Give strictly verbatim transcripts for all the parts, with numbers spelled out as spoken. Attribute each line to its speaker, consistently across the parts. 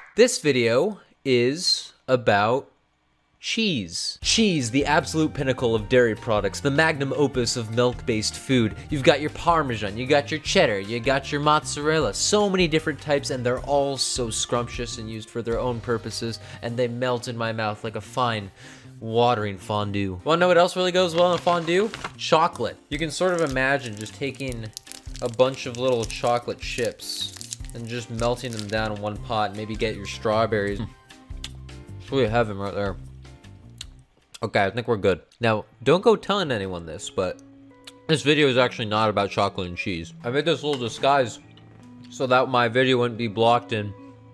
Speaker 1: This video is about cheese. Cheese, the absolute pinnacle of dairy products, the magnum opus of milk-based food. You've got your Parmesan, you got your cheddar, you got your mozzarella, so many different types, and they're all so scrumptious and used for their own purposes, and they melt in my mouth like a fine watering fondue. Wanna know what else really goes well in a fondue? Chocolate. You can sort of imagine just taking a bunch of little chocolate chips and just melting them down in one pot. Maybe get your strawberries. It's really heaven right there. Okay, I think we're good. Now, don't go telling anyone this, but this video is actually not about chocolate and cheese. I made this little disguise so that my video wouldn't be blocked in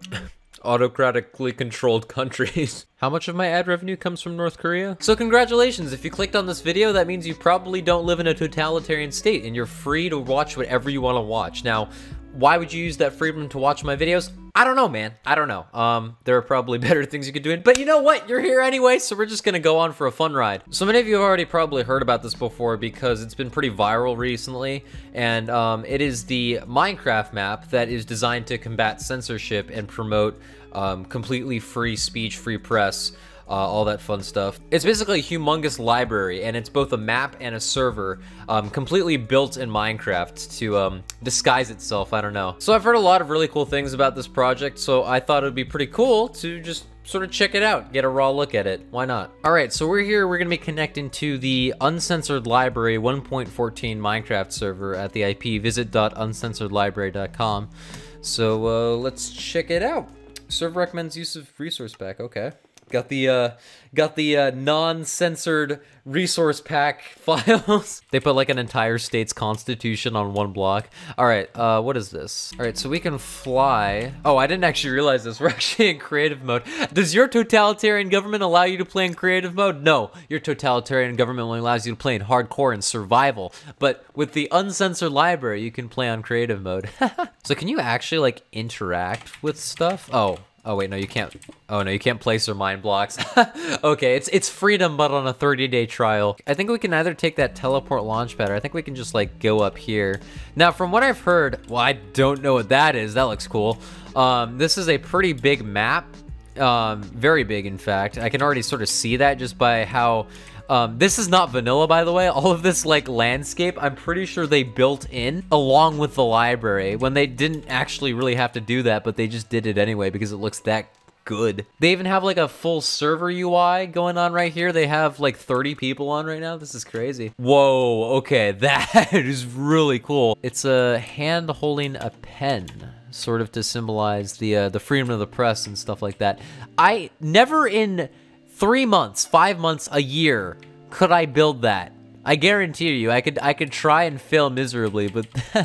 Speaker 1: autocratically controlled countries. How much of my ad revenue comes from North Korea? So congratulations, if you clicked on this video, that means you probably don't live in a totalitarian state and you're free to watch whatever you want to watch. Now, why would you use that freedom to watch my videos? I don't know, man. I don't know. Um, there are probably better things you could do. But you know what? You're here anyway, so we're just gonna go on for a fun ride. So many of you have already probably heard about this before because it's been pretty viral recently. And um, it is the Minecraft map that is designed to combat censorship and promote um, completely free speech, free press. Uh, all that fun stuff. It's basically a humongous library, and it's both a map and a server, um, completely built in Minecraft to um, disguise itself, I don't know. So I've heard a lot of really cool things about this project, so I thought it would be pretty cool to just sort of check it out, get a raw look at it. Why not? All right, so we're here, we're gonna be connecting to the Uncensored Library one point fourteen Minecraft server at the I P visit dot uncensored library dot com. So uh, let's check it out. Server recommends use of resource pack, okay. Got the uh, got the uh, non-censored resource pack files. They put like an entire state's constitution on one block. All right, uh, what is this? All right, so we can fly. Oh, I didn't actually realize this. We're actually in creative mode. Does your totalitarian government allow you to play in creative mode? No, your totalitarian government only allows you to play in hardcore and survival. But with the uncensored library, you can play on creative mode. So can you actually like interact with stuff? Oh. Oh wait, no, you can't. Oh no, you can't place or mine blocks. Okay, it's it's freedom, but on a thirty day trial. I think we can either take that teleport launch pad, or I think we can just like go up here. Now, from what I've heard, well, I don't know what that is. That looks cool. Um, this is a pretty big map, um, very big, in fact. I can already sort of see that just by how. Um, this is not vanilla, by the way. All of this like landscape, I'm pretty sure they built in along with the library when they didn't actually really have to do that, but they just did it anyway because it looks that good. They even have like a full server U I going on right here. They have like thirty people on right now. This is crazy. Whoa, okay, that is really cool. It's a hand holding a pen, sort of to symbolize the uh, the freedom of the press and stuff like that. I never in three months, five months, a year could I build that. I guarantee you, I could I could try and fail miserably, but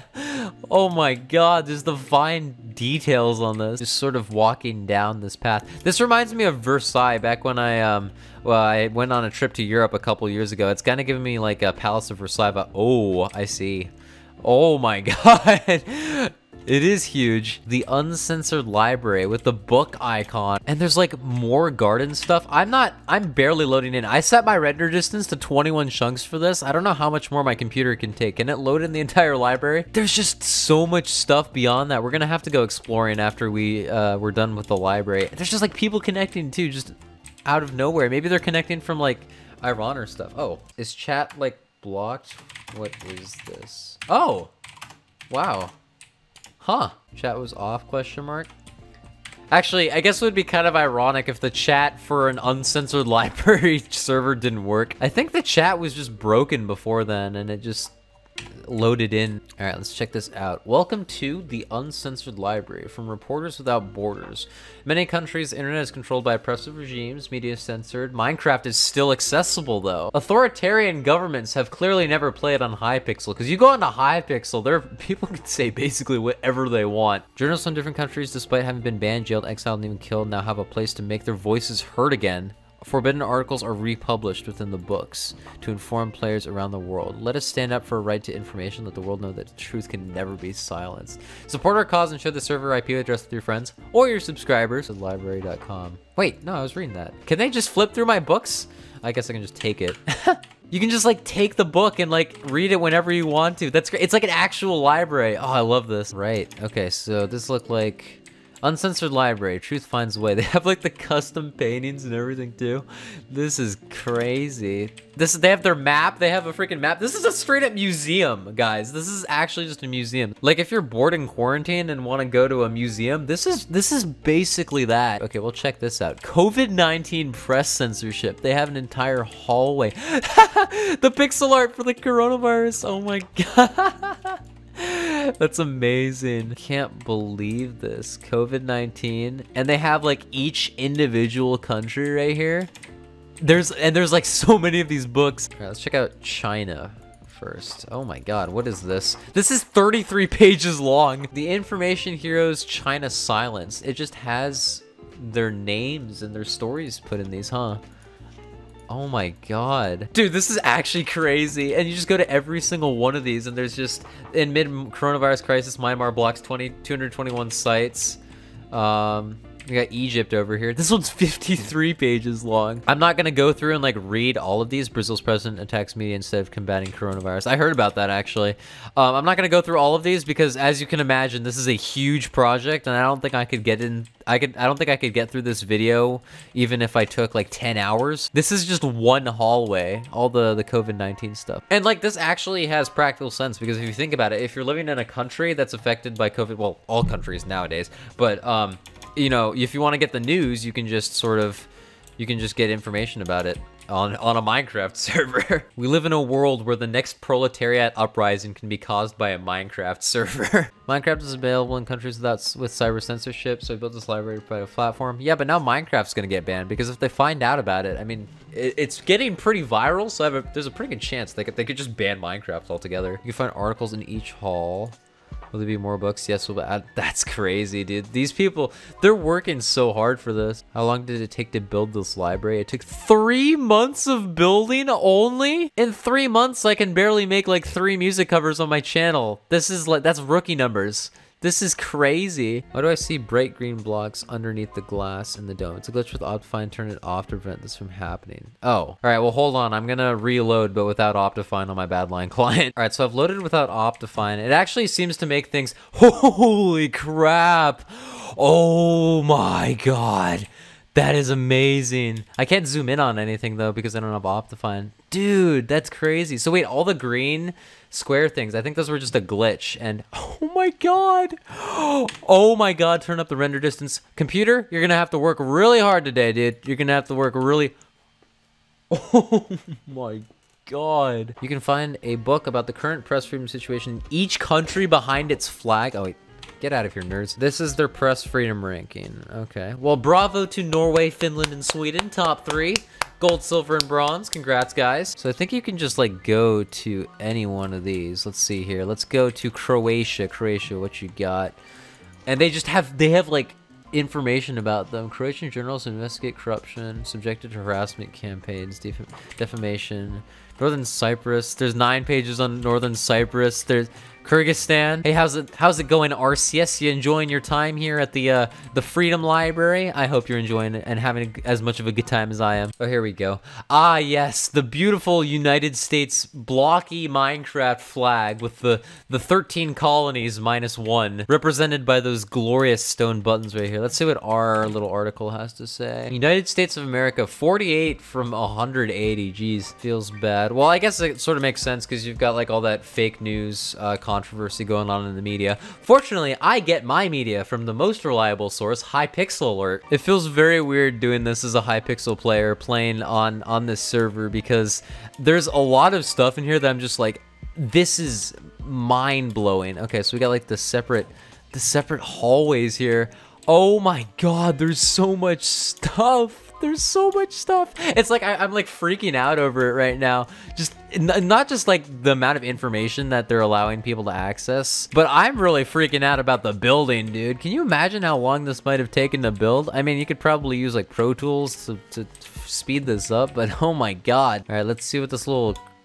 Speaker 1: oh my god, there's the fine details on this. Just sort of walking down this path. This reminds me of Versailles back when I um well I went on a trip to Europe a couple years ago. It's kind of giving me like a Palace of Versailles vibe. Oh, I see. Oh my god. It is huge. The uncensored library with the book icon. And there's like more garden stuff. I'm not, I'm barely loading in. I set my render distance to twenty-one chunks for this. I don't know how much more my computer can take. Can it load in the entire library? There's just so much stuff beyond that. We're gonna have to go exploring after we, uh, we're done with the library. There's just like people connecting too, just out of nowhere. Maybe they're connecting from like Iran or stuff. Oh, is chat like blocked? What is this? Oh, wow. Huh. Chat was off, question mark? Actually, I guess it would be kind of ironic if the chat for an uncensored library server didn't work. I think the chat was just broken before then, and it just loaded in. All right, let's check this out. Welcome to the Uncensored Library from Reporters Without Borders. In many countries, the internet is controlled by oppressive regimes, media is censored. Minecraft is still accessible, though. Authoritarian governments have clearly never played on Hypixel, because you go onto Hypixel, there people can say basically whatever they want. Journalists from different countries, despite having been banned, jailed, exiled, and even killed, now have a place to make their voices heard again. Forbidden articles are republished within the books to inform players around the world. Let us stand up for a right to information. Let the world know that truth can never be silenced. Support our cause and share the server I P address with your friends or your subscribers at library dot com. Wait, no, I was reading that. Can they just flip through my books? I guess I can just take it. You can just like take the book and like read it whenever you want to. That's great. It's like an actual library. Oh, I love this. Right. Okay, so this looked like Uncensored library, truth finds a way. They have like the custom paintings and everything too. This is crazy. This they have their map. They have a freaking map. This is a straight up museum, guys. This is actually just a museum. Like if you're bored in quarantine and want to go to a museum, this is this is basically that. Okay, we'll check this out. COVID nineteen press censorship. They have an entire hallway. The pixel art for the coronavirus. Oh my god. That's amazing. Can't believe this. COVID nineteen. And they have like each individual country right here. There's and there's like so many of these books. All right, let's check out China first. Oh my god, what is this? This is thirty-three pages long. The Information Heroes China Silence. It just has their names and their stories put in these, huh? Oh my god. Dude, this is actually crazy. And you just go to every single one of these and there's just, in mid-coronavirus crisis, Myanmar blocks twenty, two hundred twenty-one sites. Um... We got Egypt over here. This one's fifty-three pages long. I'm not gonna go through and like read all of these. Brazil's president attacks media instead of combating coronavirus. I heard about that actually. Um, I'm not gonna go through all of these because, as you can imagine, this is a huge project, and I don't think I could get in. I could. I don't think I could get through this video even if I took like ten hours. This is just one hallway. All the the COVID nineteen stuff, and like this actually has practical sense because if you think about it, if you're living in a country that's affected by COVID, well, all countries nowadays, but um. you know, if you want to get the news, you can just sort of, you can just get information about it on, on a Minecraft server. We live in a world where the next proletariat uprising can be caused by a Minecraft server. Minecraft is available in countries without, with cyber censorship, so I built this library to provide a platform. Yeah, but now Minecraft's gonna get banned because if they find out about it, I mean, it, it's getting pretty viral, so I have a, there's a pretty good chance they could, they could just ban Minecraft altogether. You can find articles in each hall. Will there be more books? Yes, we'll add. That's crazy, dude. These people, they're working so hard for this. How long did it take to build this library? It took three months of building only? In three months, I can barely make like three music covers on my channel. This is like, that's rookie numbers. This is crazy. Why do I see bright green blocks underneath the glass in the dome? It's a glitch with Optifine. Turn it off to prevent this from happening. Oh, all right. Well, hold on. I'm gonna reload, but without Optifine on my Badline client. All right, so I've loaded without Optifine. It actually seems to make things. Holy crap! Oh my god, that is amazing. I can't zoom in on anything though because I don't have Optifine. Dude, that's crazy. So wait, all the green square things, I think those were just a glitch, and oh my god, oh my god, turn up the render distance. Computer, you're gonna have to work really hard today, dude. You're gonna have to work really, oh my god. You can find a book about the current press freedom situation in each country behind its flag. Oh wait, get out of here, nerds. This is their press freedom ranking. Okay, well, bravo to Norway, Finland, and Sweden, top three. Gold, silver, and bronze. Congrats, guys. So I think you can just like go to any one of these. Let's see here. Let's go to Croatia. Croatia, what you got? And they just have, they have like information about them. Croatian journalists investigate corruption, subjected to harassment campaigns, def defamation. Northern Cyprus. There's nine pages on Northern Cyprus. There's Kyrgyzstan. Hey, how's it how's it going, R C S? You enjoying your time here at the uh, the Freedom Library? I hope you're enjoying it and having as much of a good time as I am. Oh, here we go. Ah, yes, the beautiful United States blocky Minecraft flag with the the thirteen colonies minus one, represented by those glorious stone buttons right here. Let's see what our little article has to say. United States of America, forty-eight from one hundred eighty. Jeez, feels bad. Well, I guess it sort of makes sense because you've got like all that fake news uh, controversy going on in the media. Fortunately, I get my media from the most reliable source, Hypixel Alert. It feels very weird doing this as a Hypixel player playing on on this server because there's a lot of stuff in here that I'm just like, this is mind-blowing. Okay, so we got like the separate the separate hallways here. Oh my god, there's so much stuff. There's so much stuff. It's like I, I'm like freaking out over it right now. Just not just like the amount of information that they're allowing people to access, but I'm really freaking out about the building, dude. Can you imagine how long this might have taken to build? I mean, you could probably use like Pro Tools to, to speed this up, but oh my god. All right, let's see what this little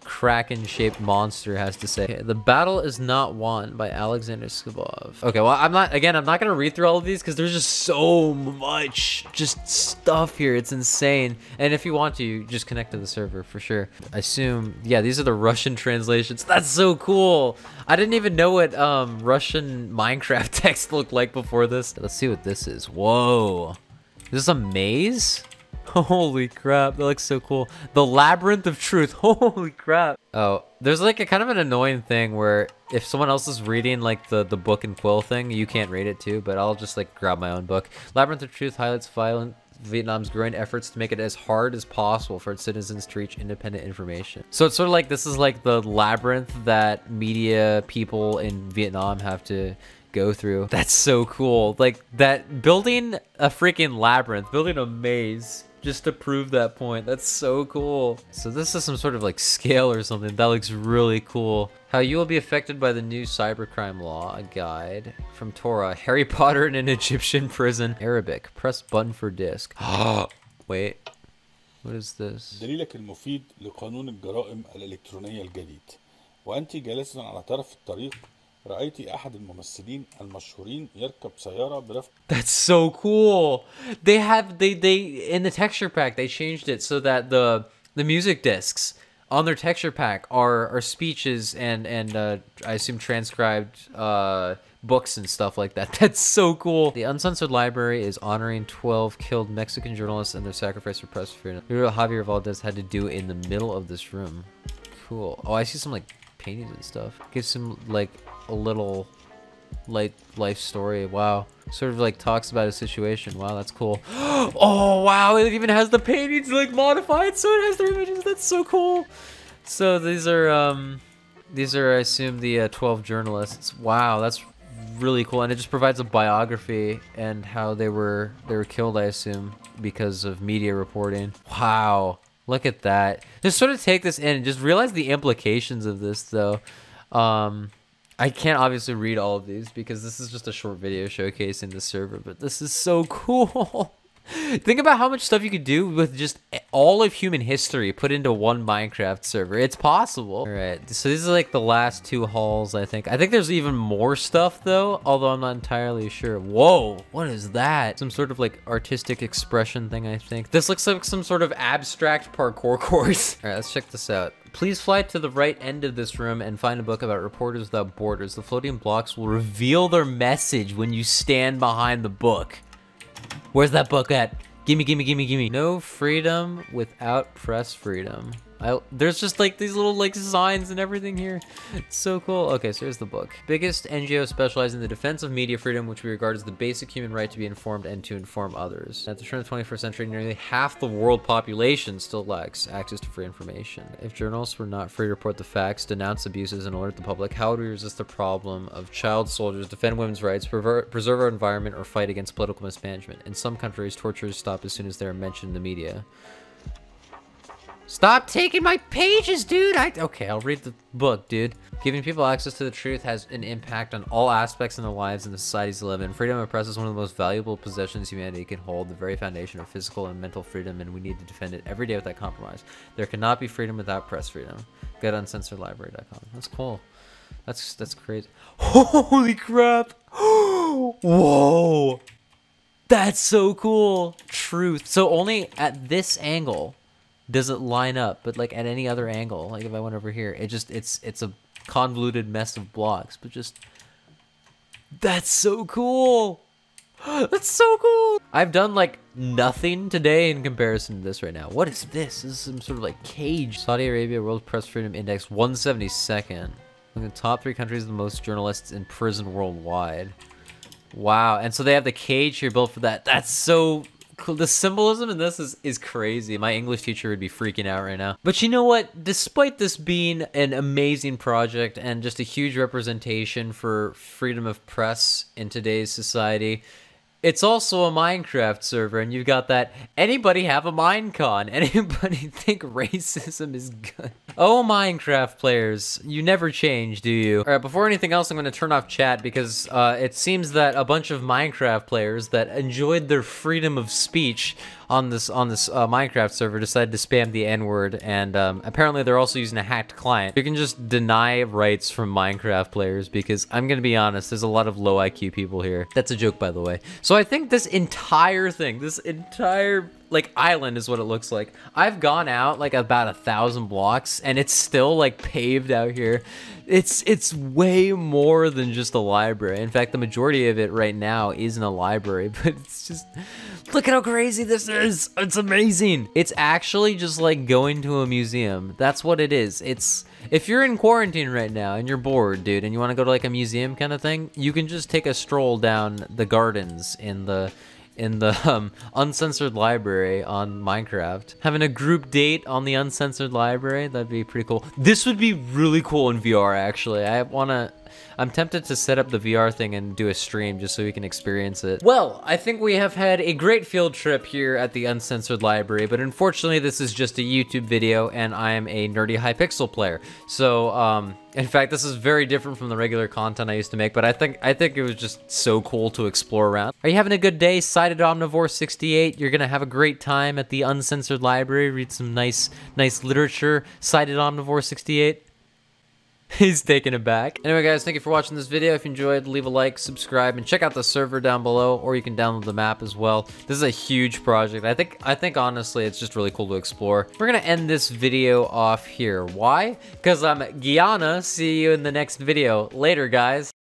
Speaker 1: kraken-shaped monster has to say. Okay, the battle is not won by Alexander Skobov. Okay, well, I'm not, again, I'm not gonna read through all of these because there's just so much just stuff here. It's insane. And if you want to, you just connect to the server for sure. I assume, yeah, these are the Russian translations. That's so cool. I didn't even know what um, Russian Minecraft text looked like before this. Let's see what this is. Whoa. Is this a maze? Holy crap, that looks so cool. The Labyrinth of Truth. Holy crap. Oh, there's like a kind of an annoying thing where if someone else is reading like the, the book and quill thing, you can't read it too, but I'll just like grab my own book. Labyrinth of Truth highlights violent Vietnam's growing efforts to make it as hard as possible for its citizens to reach independent information. So it's sort of like this is like the labyrinth that media people in Vietnam have to go through. That's so cool. Like that, building a freaking labyrinth, building a maze just to prove that point. That's so cool. So this is some sort of like scale or something. That looks really cool. How you will be affected by the new cybercrime law. A guide from Torah. Harry Potter in an Egyptian prison. Arabic. Press button for disc. Wait. What is this?
Speaker 2: دليلك المفيد لقانون الجرائم الإلكترونية الجديد. وأنت جالسا على طرف الطريق رأيت أحد الممثلين المشهورين يركب سيارة برفق.
Speaker 1: That's so cool. They have they they in the texture pack they changed it so that the the music discs on their texture pack are are speeches and and uh, I assume transcribed uh, books and stuff like that. That's so cool. The Uncensored Library is honoring twelve killed Mexican journalists and their sacrifice for press freedom. What Javier Valdez had to do in the middle of this room. Cool. Oh, I see some like paintings and stuff. Gives some like a little like life story. Wow. Sort of like talks about a situation. Wow, that's cool. Oh wow, it even has the paintings like modified so it has their images. That's so cool. So these are um these are I assume the uh, twelve journalists. Wow, that's really cool. And it just provides a biography and how they were they were killed, I assume, because of media reporting. Wow. Look at that. Just sort of take this in and just realize the implications of this though. Um I can't obviously read all of these because this is just a short video showcasing the server, but this is so cool. Think about how much stuff you could do with just all of human history put into one Minecraft server. It's possible. All right, so these are like the last two hauls, I think. I think there's even more stuff though, although I'm not entirely sure. Whoa, what is that? Some sort of like artistic expression thing, I think. This looks like some sort of abstract parkour course. All right, let's check this out. Please fly to the right end of this room and find a book about Reporters Without Borders. The floating blocks will reveal their message when you stand behind the book. Where's that book at? Gimme, gimme, gimme, gimme. No freedom without press freedom. I, there's just like these little like signs and everything here. It's so cool. Okay, so here's the book. Biggest N G O specializing in the defense of media freedom, which we regard as the basic human right to be informed and to inform others. At the turn of the twenty-first century, nearly half the world population still lacks access to free information. If journalists were not free to report the facts, denounce abuses, and alert the public, how would we resist the problem of child soldiers, defend women's rights, preserve our environment, or fight against political mismanagement? In some countries, torture is stopped as soon as they are mentioned in the media. Stop taking my pages, dude! I, okay, I'll read the book, dude. Giving people access to the truth has an impact on all aspects in their lives and the societies they live in. Freedom of press is one of the most valuable possessions humanity can hold, the very foundation of physical and mental freedom, and we need to defend it every day without compromise. There cannot be freedom without press freedom. Go to uncensored library dot com. That's cool. That's, that's crazy. Holy crap! Whoa! That's so cool! Truth. So only at this angle does it line up, but like at any other angle, like if I went over here, it just it's it's a convoluted mess of blocks, but just that's so cool. That's so cool. I've done like nothing today in comparison to this right now. What is this? This is some sort of like cage. Saudi Arabia World Press Freedom Index one seventy-second. Look at the top three countries with the most journalists in prison worldwide. Wow. And so they have the cage here built for that. That's so cool. The symbolism in this is, is crazy. My English teacher would be freaking out right now. But you know what? Despite this being an amazing project and just a huge representation for freedom of press in today's society, It's also a Minecraft server, and you've got that, anybody have a Minecon? Anybody think racism is good? Oh, Minecraft players, you never change, do you? All right, before anything else, I'm going to turn off chat because uh, it seems that a bunch of Minecraft players that enjoyed their freedom of speech on this on this uh, Minecraft server decided to spam the N-word, and um, apparently they're also using a hacked client. You can just deny rights from Minecraft players because I'm gonna be honest, there's a lot of low I Q people here. That's a joke, by the way. So I think this entire thing, this entire like island is what it looks like. I've gone out like about a thousand blocks and it's still like paved out here. It's it's way more than just a library. In fact, the majority of it right now isn't a library, but it's just, look at how crazy this is. It's amazing. It's actually just like going to a museum. That's what it is. It's, if you're in quarantine right now and you're bored, dude, and you want to go to like a museum kind of thing, you can just take a stroll down the gardens in the in the um, uncensored library on Minecraft. Having a group date on the uncensored library, that'd be pretty cool. This would be really cool in V R, actually. I wanna, I'm tempted to set up the V R thing and do a stream just so we can experience it. Well, I think we have had a great field trip here at the uncensored library, but unfortunately this is just a YouTube video and I am a nerdy Hypixel player. So, um, in fact, this is very different from the regular content I used to make, but I think I think it was just so cool to explore around. Are you having a good day, Sighted Omnivore sixty-eight? You're gonna have a great time at the uncensored library, read some nice, nice literature, Sighted Omnivore sixty-eight. He's taken aback. Anyway, guys, thank you for watching this video. If you enjoyed, leave a like, subscribe, and check out the server down below, or you can download the map as well. This is a huge project. I think, I think honestly, it's just really cool to explore. We're gonna end this video off here. Why? Because I'm Gianna. See you in the next video. Later, guys.